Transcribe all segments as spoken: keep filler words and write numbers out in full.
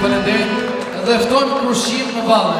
Falënderim dhe ftojmë Krushim në valle.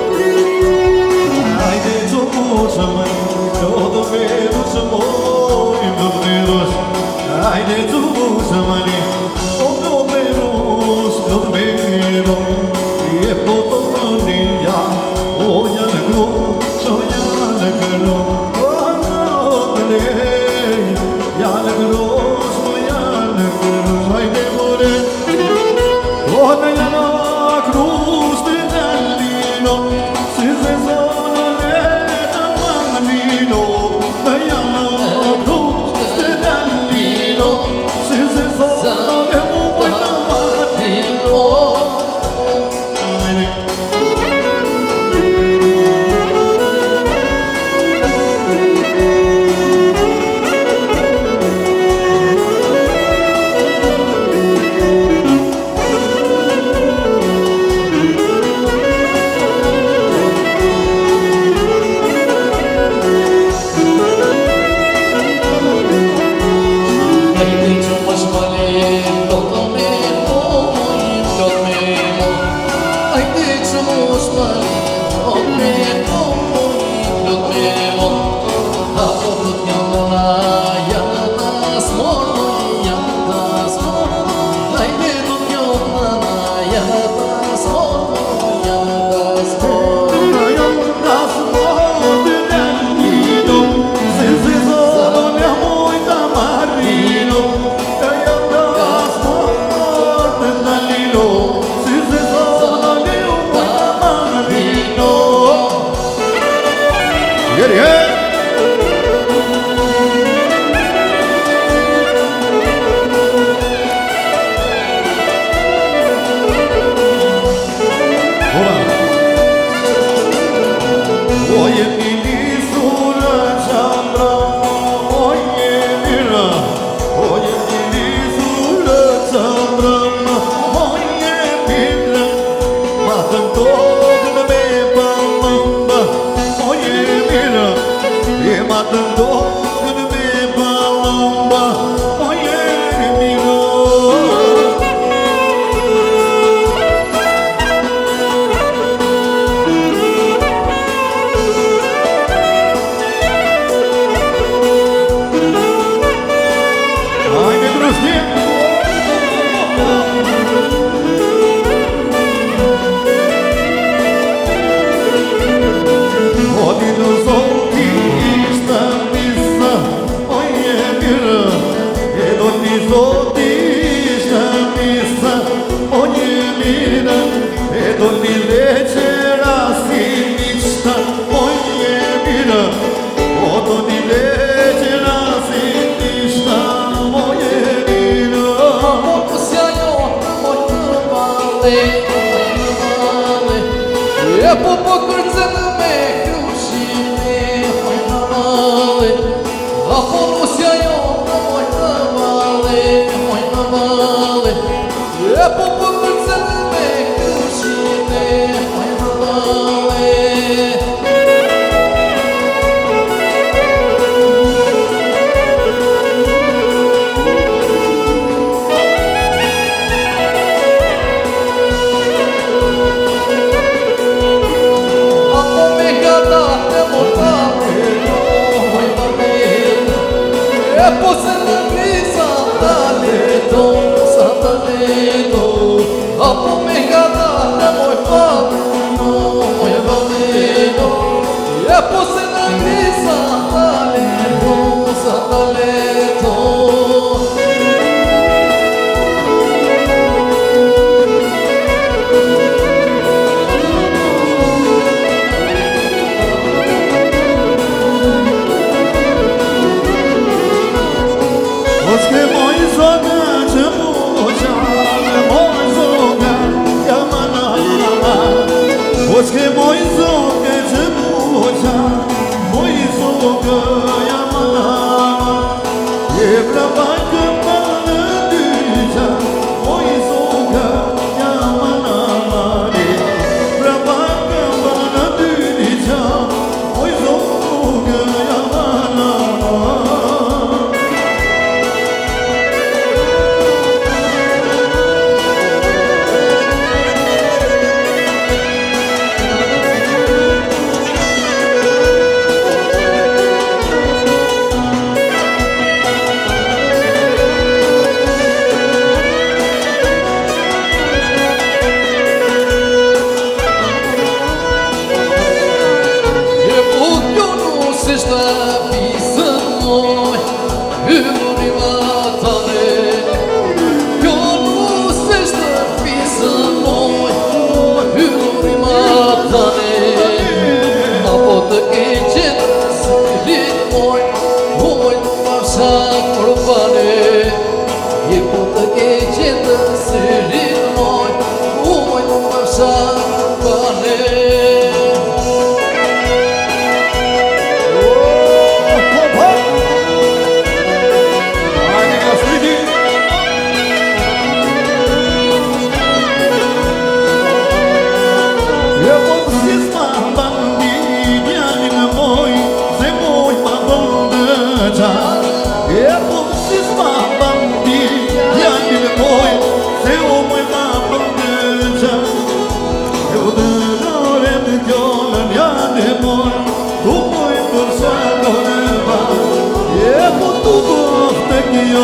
Hajde të moshëm, do të veru që mojmë të vënerosh. Hajde të moshëm, o do verosh, do verosh. Je po të mënija, o janë gro, që janë gro. O në lej, janë gro, që janë gro. Hajde more, o në janë cruz de Dalino, si se sono le tamanino, Diana cruz de Dalino, si se sono le tamanino.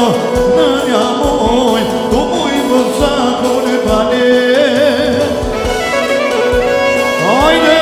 nania moi, tu mui văza cone bane. Haide!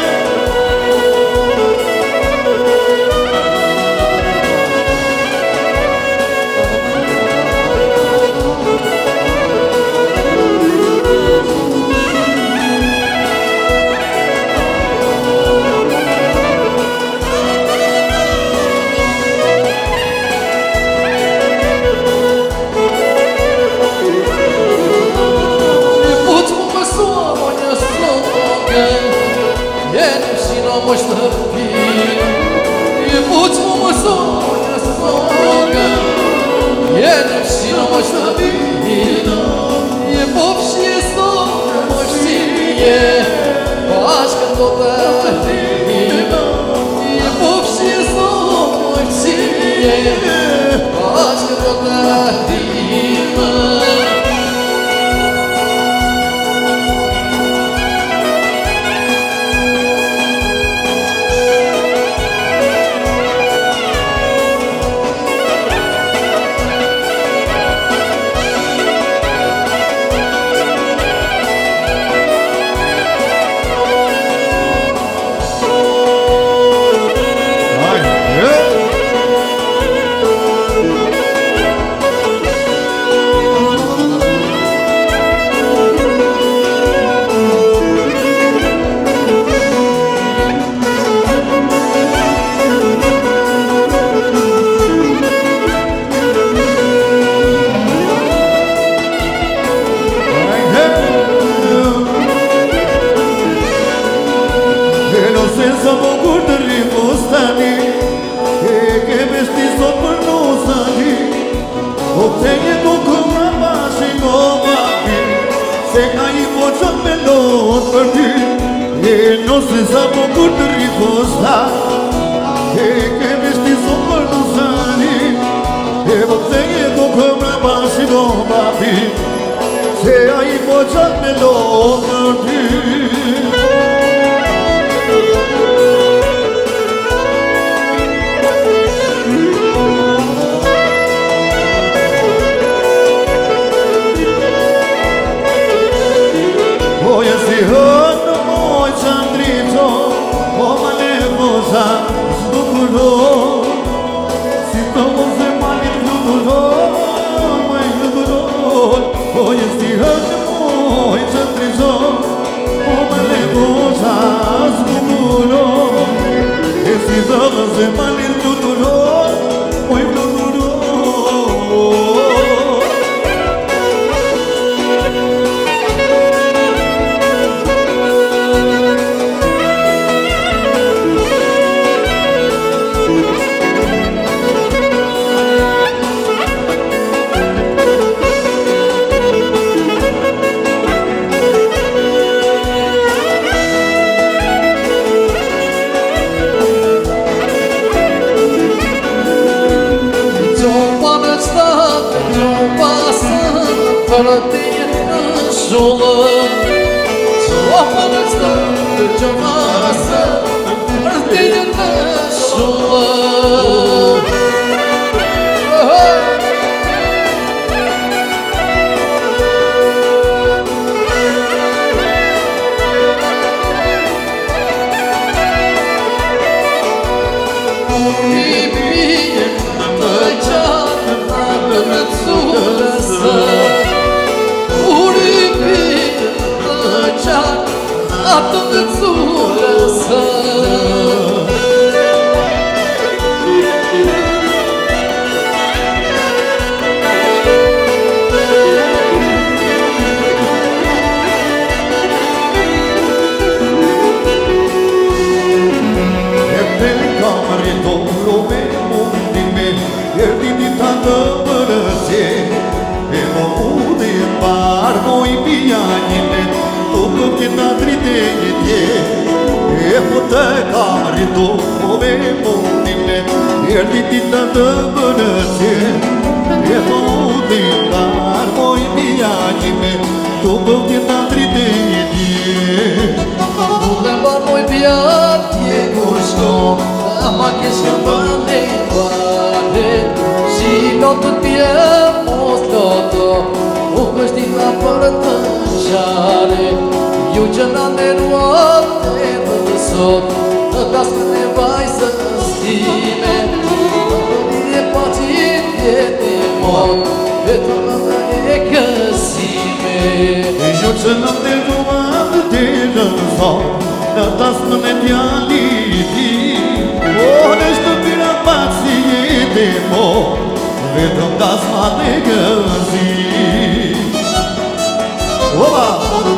Ama que se mande igual, si do të t'jem mos loto, u kështin nga për të nxare. Ju që nga nderuat e të sot, në taskën e vajzës time, e pa qit jeti mot, vetëm në e kësime. Ju që në nderuat e të sot, në taskën e djalit tim, o në shtëpira pa qit e mot, vetëm tasma e kësime. Oba!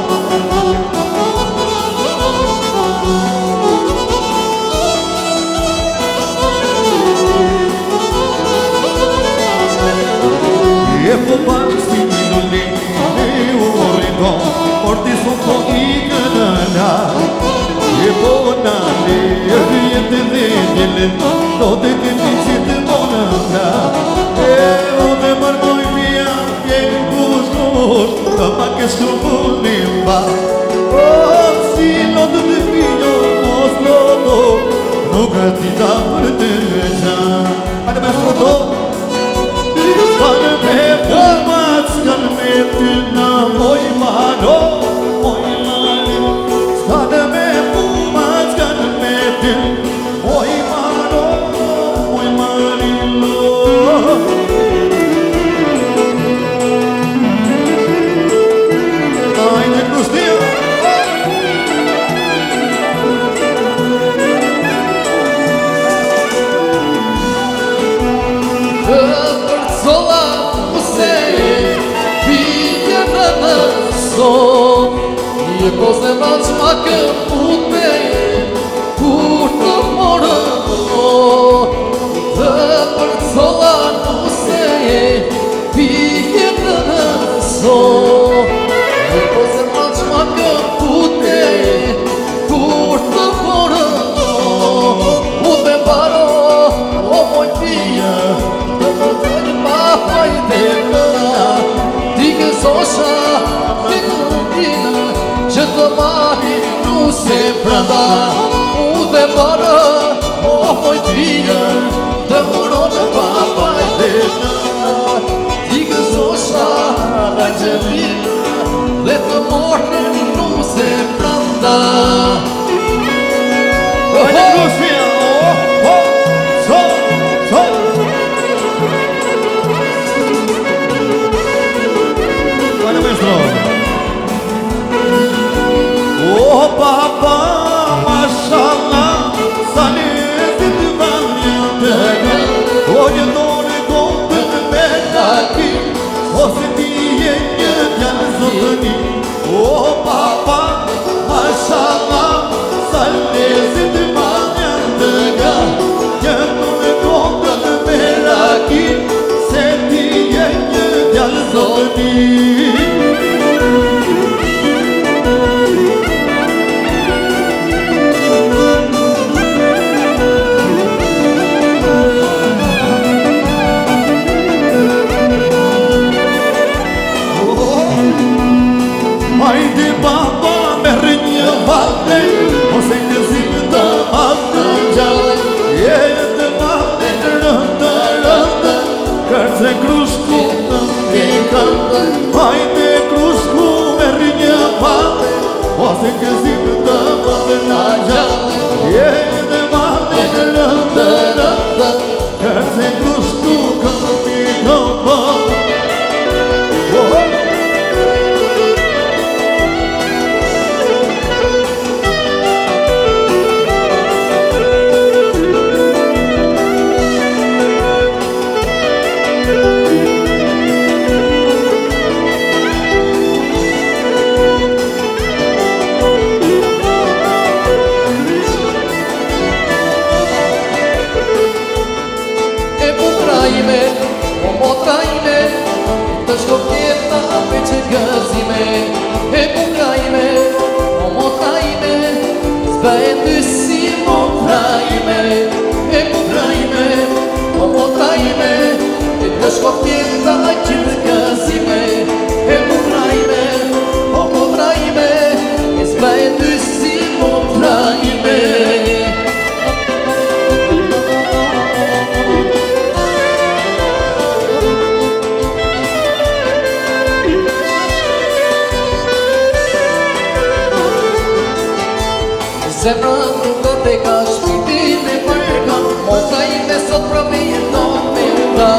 E po parë si një lulli e u rriton, por ti son po ikë në nga. E po në le, e vjetë dhe gjelën, do të këti që të monë nga. E o dhe mërmoj vija, ke kush kush, të ma ke shkupull një mba. O, si lo të të finjo, mos lo do, nuk e ti ta për të gjanë. Hajde me shkoto! Kanë me fumat, kanë me ty në moj mano, moj mano. Kanë me fumat, kanë me ty, moj mano, moj marino. Ajde kustia. Je po se mać makę putne, kur të morë të përcola nuse, pije në nëso. Je po se mać makę putne, kur të morë u të baro, o moj pije, të të të të papaj të këna, ti kësosha, ti këndina, që të marri nuse pranda, u dhe barë, o moj t'vijë, të moro në papaj dhe nëna, ti kësosha në gjelinë, dhe të marri nuse pranda. Hajde kustia, o, o, sol, sol. Hajde maestro. Oh papa, mashallah, salete të vanja të ga, o një dore kontë në metaki, ose ti e një djanë zotëni. Oh papa, mashallah, salete të vanja të ga, një dore kontë në metaki, se ti e një djanë zotëni. Hajde baba me rënjë vate, ose në zimë të atë gjallë, e të vate në rëndë, rëndë, kërce krushku të mdikë. Hajde krushku me rënjë vate, ose në zimë të atë gjallë, e të vate në rëndë, rëndë, kërce krushku të mdikë. Sembrando toate ca șpitile parca Montaine sopra mie non mi da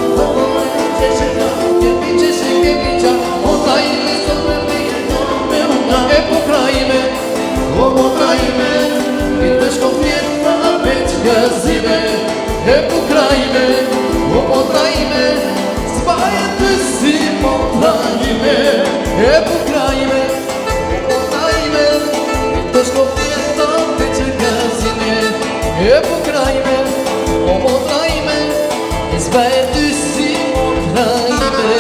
Che se che vicia Montaine sopra mie non mi da E pokrajme, o pokrajme I te škofjeta već gazime E pokrajme, o pokrajme Spajete si pokrajme E pokrajme, o pokrajme I te škofjeta već gazime E pokrajme, o pokrajme Spajete si pokrajme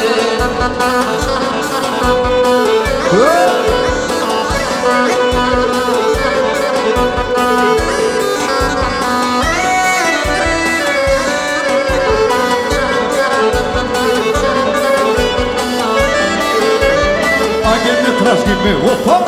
Tražime, opa!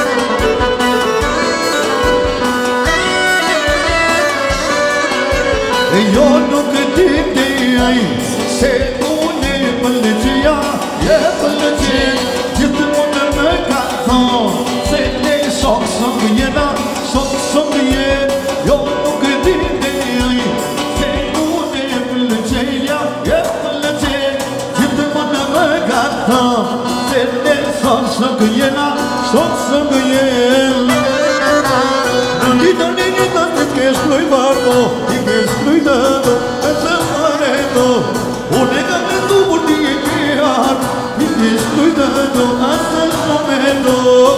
Eu nu gândim de aici Se pune pălăgia E pălăgie Este bună măcată Se ne soc săngâiena Soc săngâie Eu nu gândim de aici Se pune pălăgia E pălăgie Este bună măcată Se ne soc săngâiena Soc săngâiena Nidă, nidă, că ești lui barbo I că ești lui dădă E să măretă Unecă că tu burtie chiar I că ești lui dădă Asta-și momentul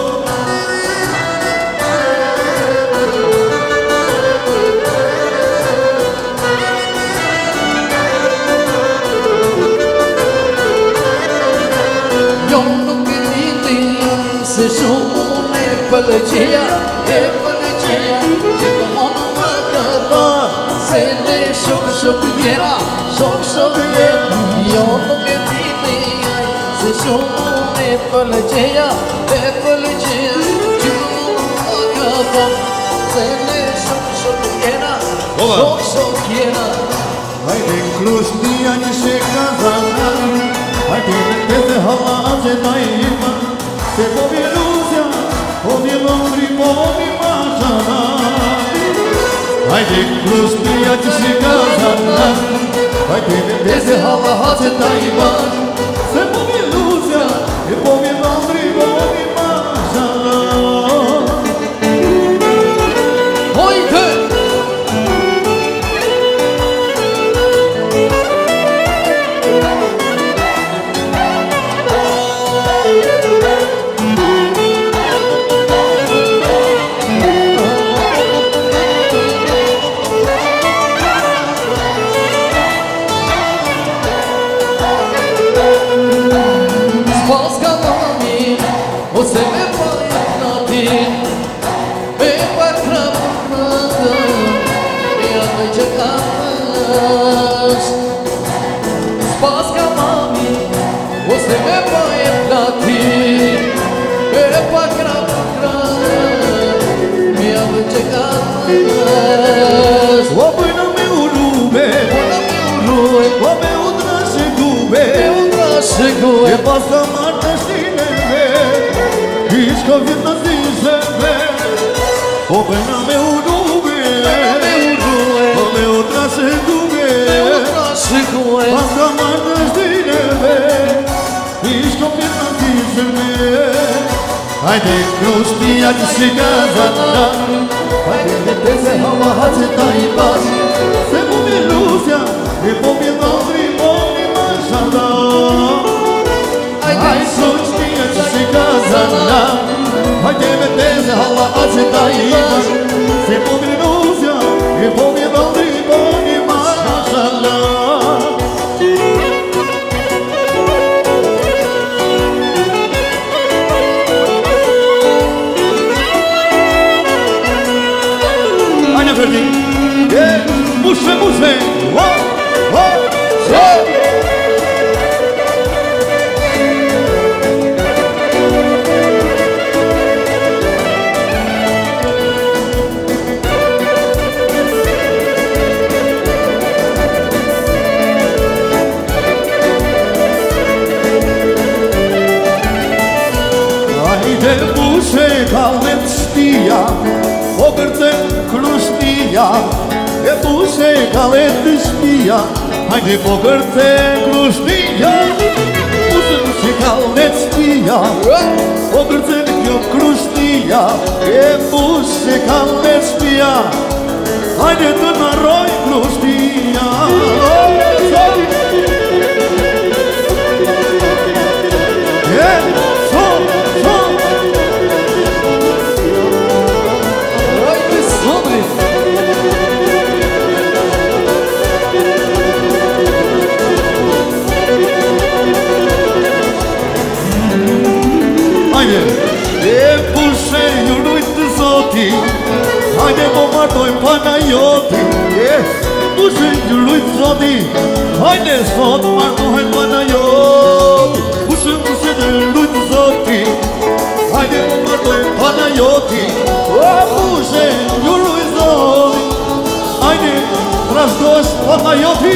Eu nu gândit să sune pălăgia E pălăgia E cum o număcătă Se ne șoc șocuiera Șoc șocuiera Eu nu gândit să sune pălăgia E pălăgia E cum o număcătă Se ne șoc șocuiera Șoc șocuiera Haide în Cluj-Nia niște cazana Haide meteze hala aze naima Se povi iluzia Povi longri, povi mașana Haide în Cluj-Nia niște cazana Haide meteze hala aze naima Se povi iluzia Povi longri, povi mașana Haide! Spaska mami, o se me paja na ti Me pa krapu krada I ja te čekaš Spaska mami, o se me paja na ti Me pa krapu krada I ja te čekaš O până me urube Ona me uruje, O me udraše gube me udraše E goje pasă martă știnele Ești că vina zisele O până me urube Me uruje, O me udraše gube me udraše goje Pasă martă știnele Ești că vina zisele Haide, nu știa ce și gazana Haide, meteze hava hace taipas Se pune iluzia E pomi dobri, pomi mașana Hai să știe ce și gazana Haide, meteze hava hace taipas Se pune iluzia E pomi dobri, pomi mașana Ania Verdi, e, mușe, mușe, o, o, o. Haide, mușe puse caldet stia, o gërtën krustia, e puse caldet stia, hajde po gërtën krustia, puse caldet stia, o gërtën kjo krustia, e puse caldet stia, hajde të naroj krustia. Hajde po martojmë Panajoti, pushe një lujtë zoti, hajde sot martojmë Panajoti, pushe pushe një lujtë zoti, hajde po martojmë Panajoti, pushe një lujtë zoti, hajde trashdosh Panajoti.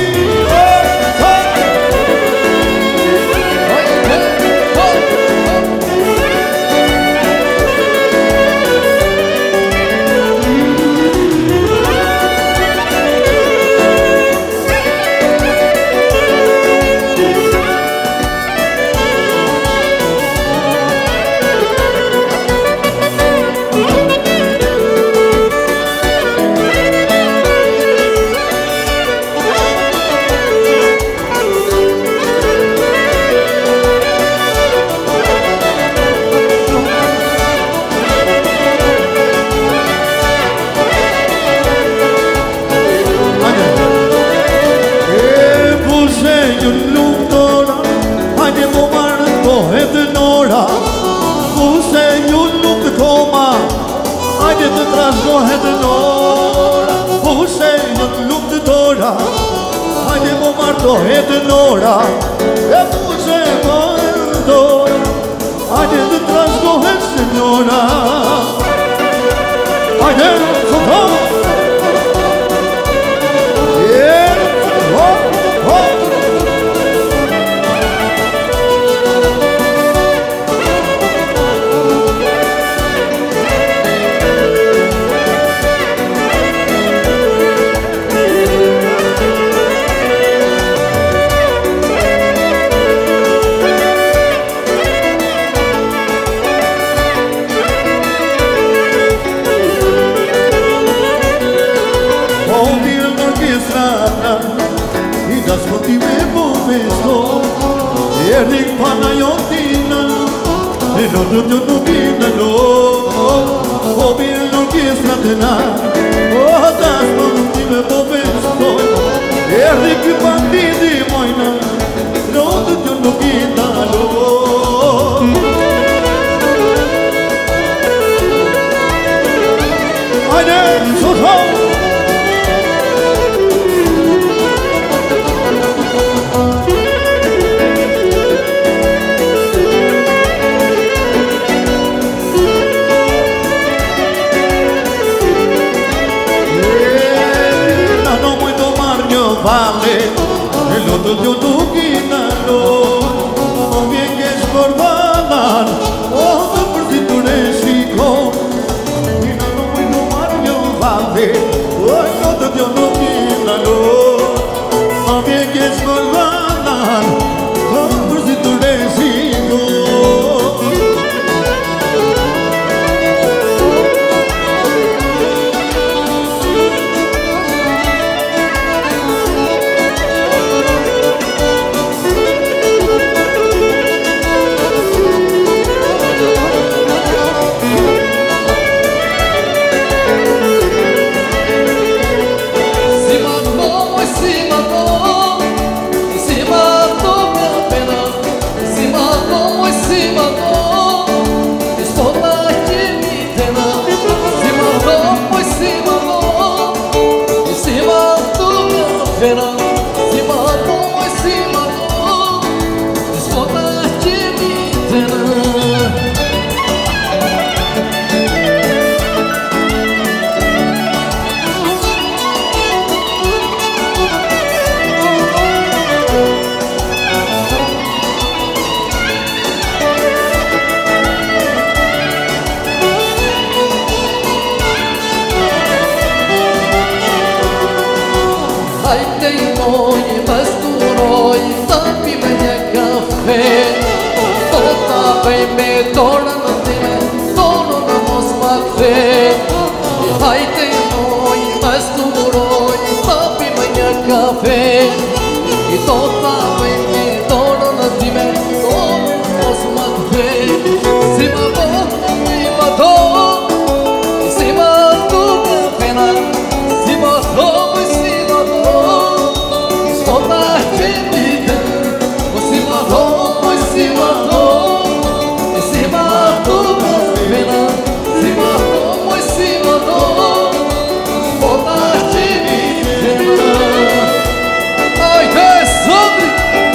doră în tine, doră în mos mă cred. Haide noi, mă sturoi, mă pi mâine cafe. I tot avem, doră în tine, doră în mos mă cred. Si mă văd, si mă dor, si mă duc în pena, si mă dor, si mă dor. Tot activite, si mă dor, si mă dor, si mă duc în pena, si mă dor, si mă dor. Tot activite. Haide, Sandri!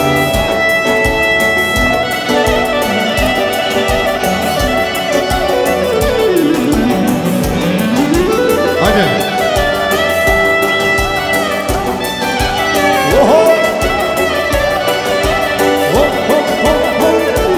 Haide! Oho! Ho, ho, ho, ho!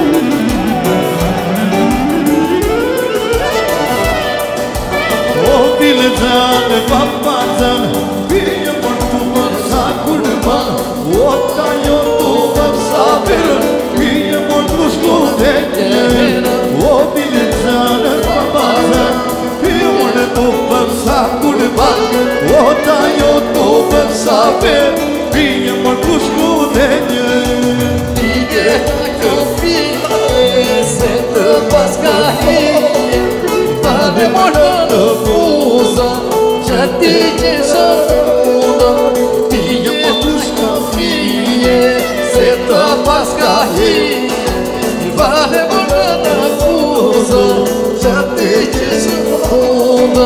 O dilețane, papațane, fie mărtu mărsa curban, o taiotu mărsa veră, fie mărtu scudete. O dilețane, papațane, fie mărtu mărsa curban, o taiotu mărsa veră, fie mărtu scudete. Fie dacă fie se te pascarie, Vade mortă fuză, ce dice să rudă. Fie dacă fie se te pascarie, Vade mortă fuză, ce dice să rudă.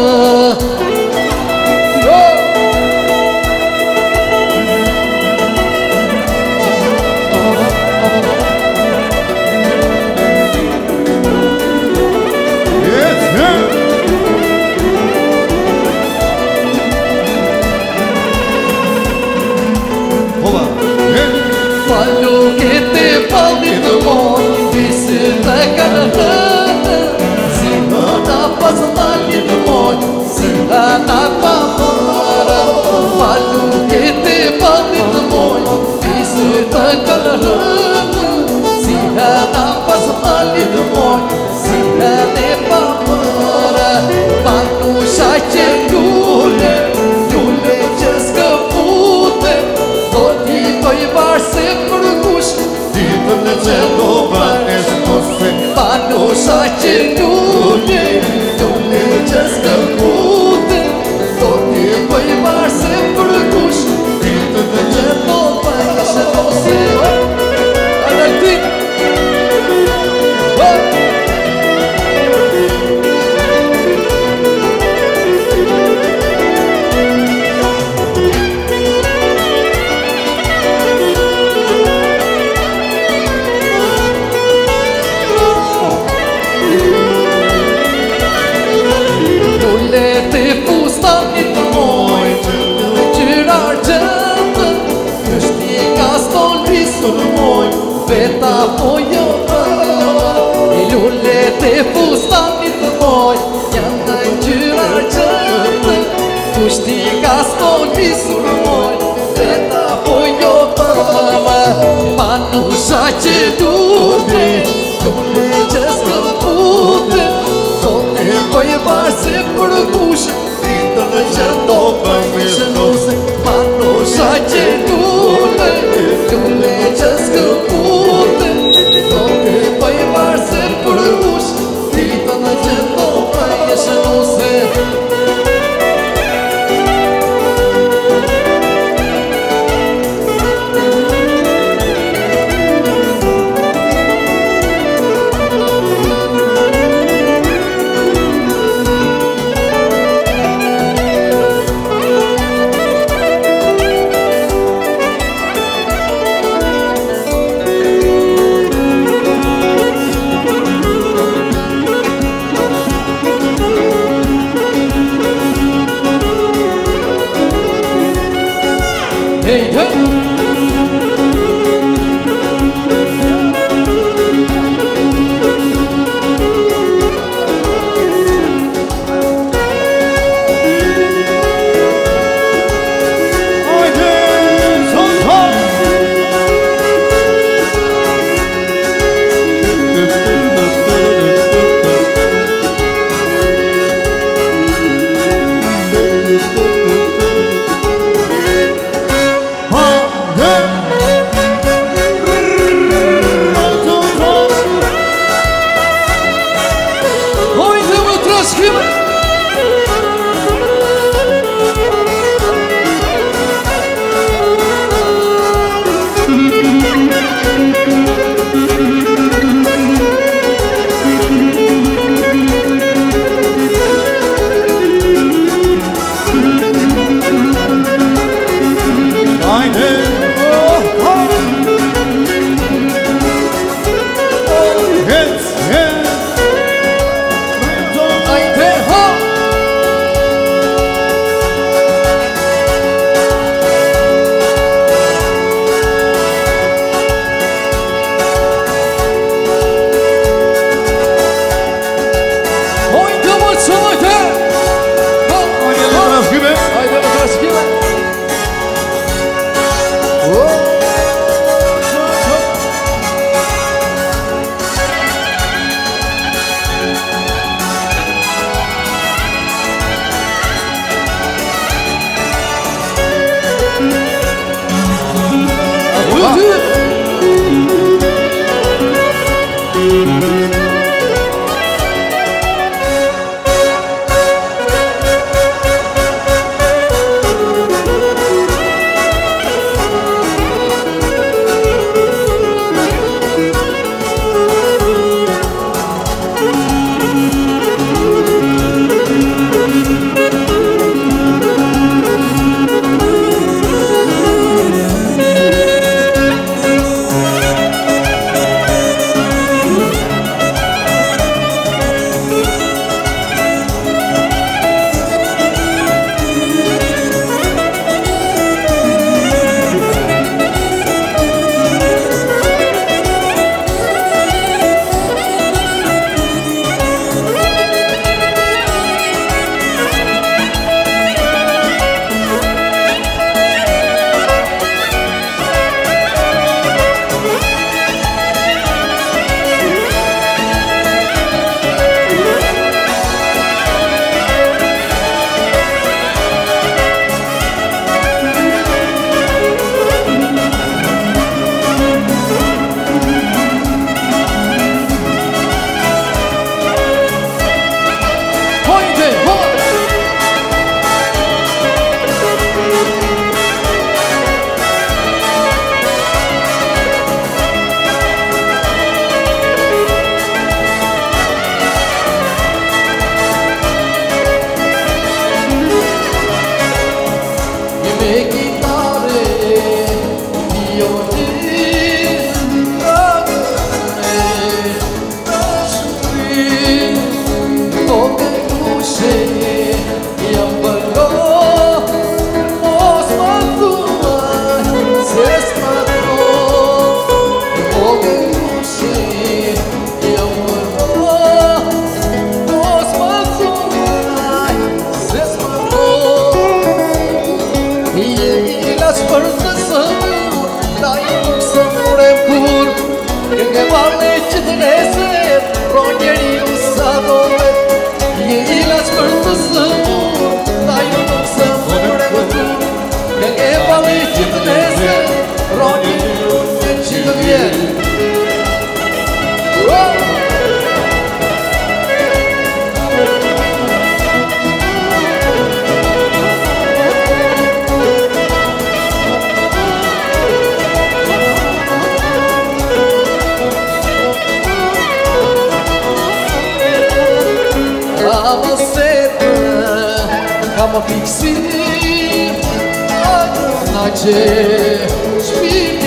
Fallo che te falli de moi, visita carata, si nada passa mali de moi, si nada pamara. Fallo che te falli de moi, visita carata, si nada passa mali de moi, si nada pamara. Fallo shache dule, dule chescapute, toti toi varse pergush, Ditele ce dovane spuse, Pano shache dule, dule chescapute, toti toi varse pergush, ditele ce dovane spuse. Adalti. Te fustani të moj, gjyra argjendë, kështika stolvisë në moj, veta po jo të. I lulle te fustani të moj, janë në gjyra argjendë, kështika stolvisë në moj, veta po jo të. Manusha që dute, lulle që s'këpute, Tote poi varse për kush, ditën e që do për shënuse, Mano shaqe dule, dule që s'këpute. Tote poi varse për kush, ditën e që do për shënuse. Hey, hey! Thank you. schimă! Am fixit, nace, șpii